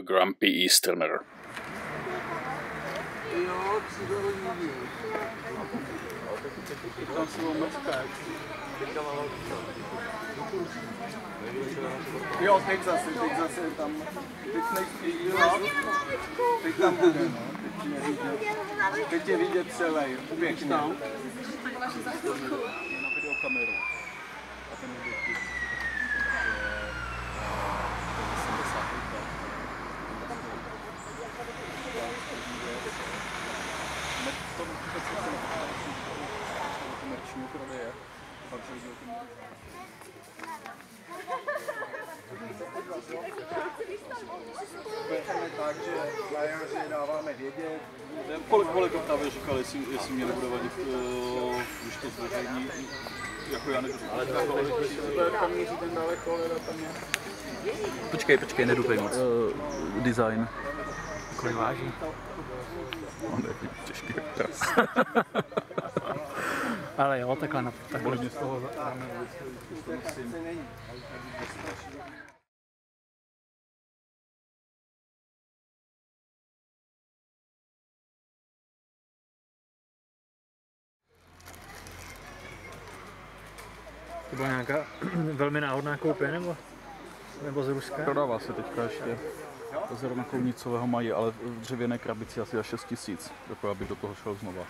a grumpy Easterner. Jo, teď zase tam, teď tam bude, no, teď je vidět celý, pěkně. Na videokameru. A ten objektiv. Komerčního prodeje. Budeme tak, že na jaře dáváme vědět. Kolik právě říkal, jestli mě nebude vadit, když to zveřejní, jako já nebudu. Ale tam míří ten daleko, ale tam je. Počkej, nedupej moc. Design. Kolik váží? On je těžký pras. Ale jo, takhle na takhle. Z toho To byla nějaká velmi náhodná koupě, nebo z Ruska? Prodává se teďka ještě. Zrovna kounicového mají, ale v dřevěné krabici asi za 6 000, jako abych do toho šel znova.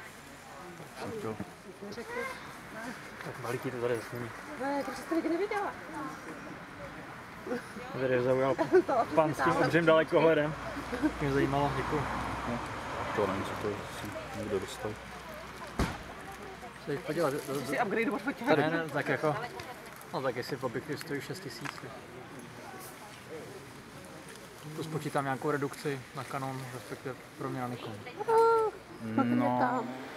Tak veliký to tady zase není. Ne, to jste nikdy neviděla. Tady zaujal pan s tím obřím dalekohledem. Mě zajímalo, děkuji. No, to nevím, co to si někde dostal. Co jich podělat? Si upgrade od foťák. Ne, tak jako, no tak jestli v objektiv stojí 6 000. To spočítám nějakou redukci na Canon, respektive pro mě na Nikon. No,